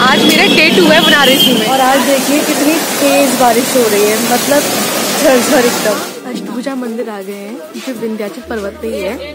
आज मेरा डे 2 है बनारसी में और आज देखिए कितनी तेज बारिश हो रही है, मतलब झरझर एकदम। अष्टभुजा मंदिर आ गए हैं जो विंध्याचल पर्वत पे ही है।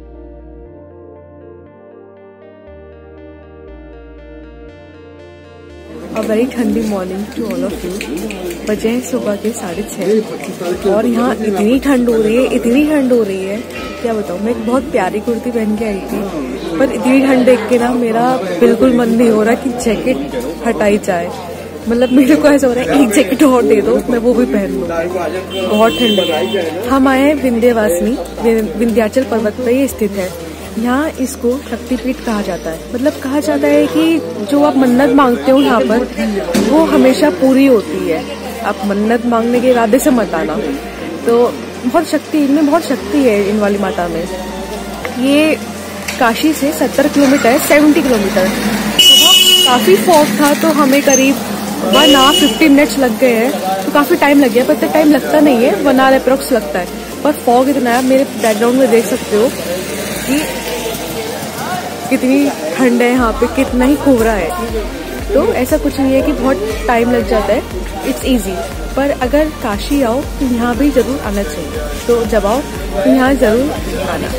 A very ठंडी morning to all of you. बजे हैं सुबह के 6:30 और यहाँ इतनी ठंड हो रही है, इतनी ठंड हो रही है क्या बताऊँ। मैं एक बहुत प्यारी कुर्ती पहन के आई थी, पर इतनी ठंड देख के ना मेरा बिल्कुल मन नहीं हो रहा कि जैकेट हटाई जाए। मतलब मेरे को ऐसा हो रहा है एक जैकेट और दे दो, मैं वो भी पहन लूँ, बहुत ठंड है। हम आए हैं विंध्यवासिनी, विंध्याचल पर्वत पर ही स्थित है। यहाँ इसको शक्तिपीठ कहा जाता है। मतलब कहा जाता है कि जो आप मन्नत मांगते हो यहाँ पर वो हमेशा पूरी होती है। आप मन्नत मांगने के इरादे से मत आना। तो बहुत शक्ति, इनमें बहुत शक्ति है इन वाली माता में। ये काशी से 70 किलोमीटर है, 70 किलोमीटर। काफी फॉग था तो हमें करीब 1 hour 50 minutes लग गए हैं, तो काफी टाइम लग गया। पर इतना टाइम लगता नहीं है, 1 hour अप्रोक्स लगता है। पर फॉग इतना है, मेरे बैकग्राउंड में देख सकते हो कि कितनी ठंड है यहाँ पे, कितना ही कोहरा है। तो ऐसा कुछ नहीं है कि बहुत टाइम लग जाता है, इट्स इजी। पर अगर काशी आओ तो यहाँ भी जरूर आना चाहिए। तो जब आओ तो यहाँ जरूर आना।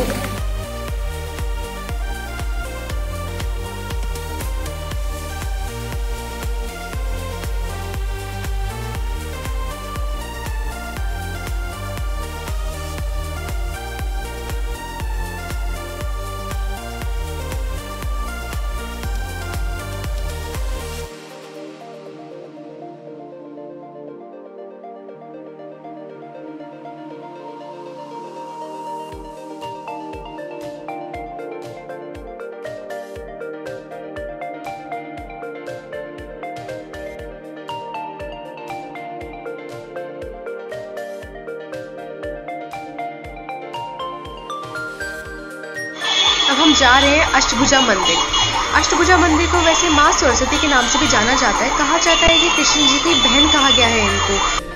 अब हम जा रहे हैं अष्टभुजा मंदिर। अष्टभुजा मंदिर को वैसे माँ सरस्वती के नाम से भी जाना जाता है। कहा जाता है कि कृष्ण जी की बहन कहा गया है इनको।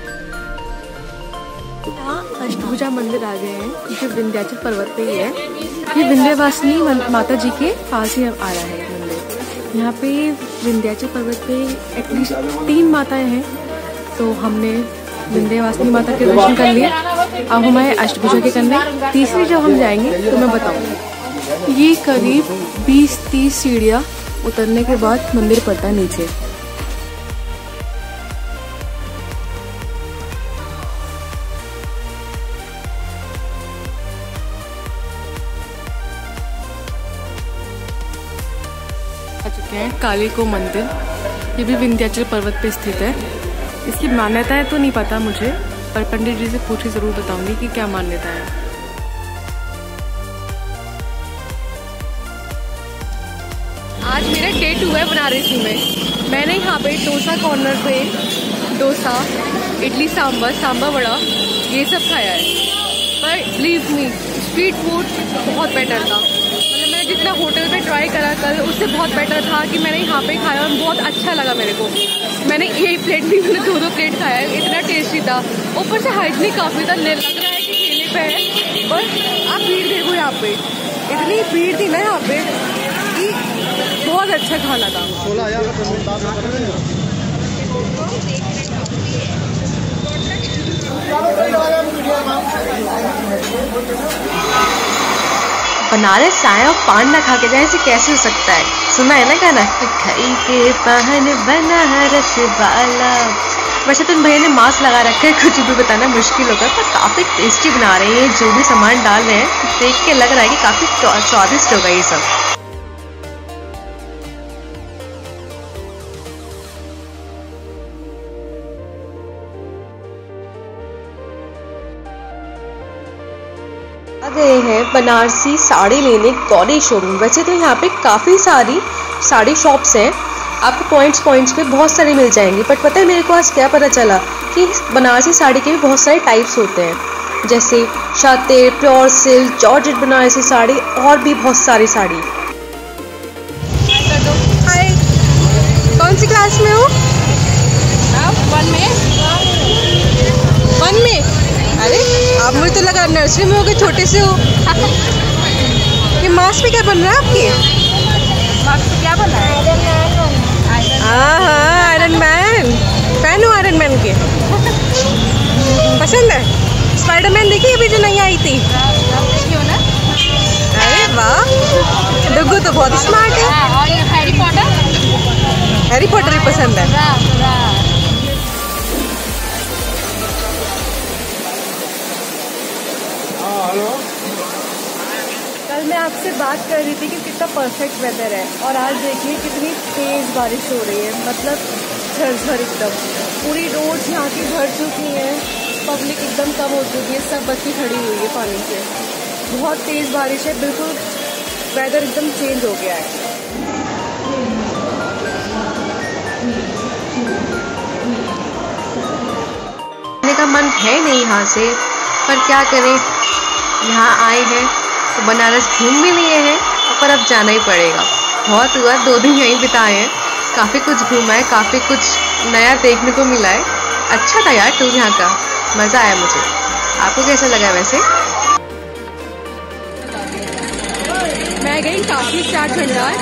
यहाँ अष्टभुजा मंदिर आ गए हैं जो विंध्याचल पर्वत पे ही है। ये विंध्यवासिनी माता जी के पास ही आ रहा है मंदिर। यहाँ पे विंध्याचल पर्वत पे एटलीस्ट 3 माताएं हैं, तो हमने विंध्यवासिनी माता के दर्शन कर लिए। अब हम आए अष्टभुजा के करने। तीसरी जब हम जाएंगे तो मैं बताऊंगी। ये करीब 20-30 सीढ़ियाँ उतरने के बाद मंदिर पड़ता है नीचे। आ चुके हैं काली को मंदिर। ये भी विंध्याचल पर्वत पे स्थित है। इसकी मान्यताएं तो नहीं पता मुझे, पर पंडित जी से पूछ के जरूर बताऊंगी कि क्या मान्यता है। आज मेरा डे 2 है बनारसी में। मैंने यहाँ पे डोसा कॉर्नर पे डोसा, इडली सांभर, सांभर वड़ा ये सब खाया है। पर बिलीव मी, स्ट्रीट फूड बहुत बेटर था। मतलब मैंने जितना होटल पे ट्राई करा कल, उससे बहुत बेटर था कि मैंने यहाँ पे खाया और बहुत अच्छा लगा मेरे को। मैंने एक प्लेट नहीं, मैंने 2-2 प्लेट खाया है, इतना टेस्टी था। ऊपर से हाइजीनिक काफ़ी था, लग रहा है कि ठेले पे है। पर आप भीड़ देखो यहाँ पे, इतनी भीड़ थी ना यहाँ पे कि बहुत अच्छा खाना था। बनारस आए और पान ना खा के जाए, ऐसे कैसे हो सकता है। सुना है ना गाना, खाई के पान बनारस वाला। वैसे तो इन भैया ने मास्क लगा रखा है, कुछ भी बताना मुश्किल होगा, पर काफी टेस्टी बना रहे हैं। जो भी सामान डाल रहे हैं देख के लग रहा है कि काफी स्वादिष्ट होगा ये सब। गए हैं बनारसी साड़ी लेने गौरी शोरूम। वैसे तो यहाँ पे काफ़ी सारी साड़ी शॉप्स हैं, आपको पॉइंट्स पे बहुत सारी मिल जाएंगी। बट पता है मेरे को आज क्या पता चला कि बनारसी साड़ी के भी बहुत सारे टाइप्स होते हैं, जैसे शातिर, pure silk, georgette Banarasi sari और भी बहुत सारी साड़ी। हाय, कौन सी क्लास में हो? 1 में। अरे आप, मुझे तो लगा नर्सरी में हो गए, छोटे से हो। ये मास्क पे क्या बन रहा है आपके? मास्क पे क्या बना है? अभी जो नहीं आई थी? अरे वाह, डुगू तो बहुत स्मार्ट है। और ये हैरी पॉटर भी पसंद है। कल मैं आपसे बात कर रही थी कि कितना परफेक्ट वेदर है, और आज देखिए कितनी तेज़ बारिश हो रही है, मतलब झरझर एकदम। पूरी रोड्स यहाँ की भर चुकी हैं, पब्लिक एकदम कम हो चुकी है, सब बच्ची खड़ी हुई है पानी से। बहुत तेज़ बारिश है, बिल्कुल वेदर एकदम चेंज हो गया है। जाने का मन है नहीं यहाँ से, पर क्या करें, यहाँ आए हैं तो बनारस घूम भी लिए हैं, पर अब जाना ही पड़ेगा। बहुत हुआ, 2 दिन यहीं बिताए हैं, काफ़ी कुछ घूमा है, काफ़ी कुछ नया देखने को मिला है। अच्छा था यार टूर यहाँ का, मज़ा आया मुझे। आपको कैसा लगा वैसे? मैं गई काफी चाट भंडार।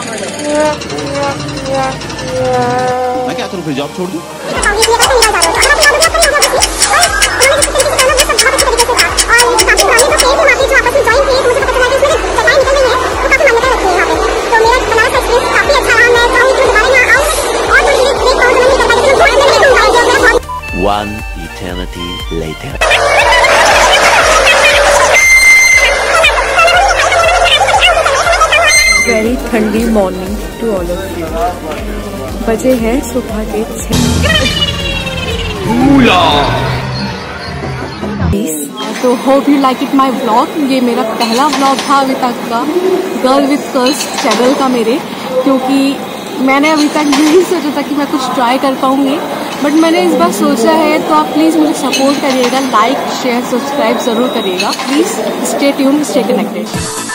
मैं क्या करूँ फिर, जॉब छोड़ दूँ? One eternity later. वेरी ठंडी morning to all of you. बजे हैं सुबह के 6। तो hope you like it my vlog. ये मेरा पहला व्लॉग था अभी तक का गर्ल विथ कर्स चैनल का मेरे, क्योंकि मैंने अभी तक नहीं सोचा था कि मैं कुछ ट्राई कर पाऊंगी, बट मैंने इस बार सोचा है। तो आप प्लीज़ मुझे सपोर्ट करिएगा, लाइक शेयर सब्सक्राइब ज़रूर करिएगा। Please stay tuned, stay connected.